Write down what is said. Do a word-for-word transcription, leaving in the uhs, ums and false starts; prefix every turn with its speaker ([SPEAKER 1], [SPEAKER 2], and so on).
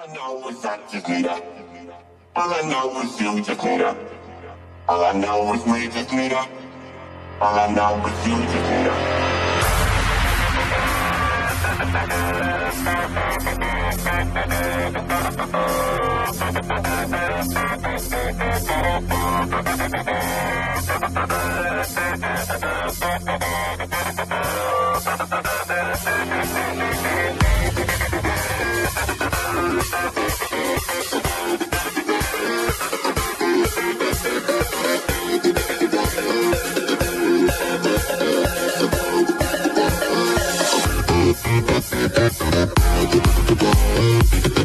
[SPEAKER 1] I know is I just need her. All I know is you just need her. All I know is we just need her. All I know is you just need her. We'll be right back.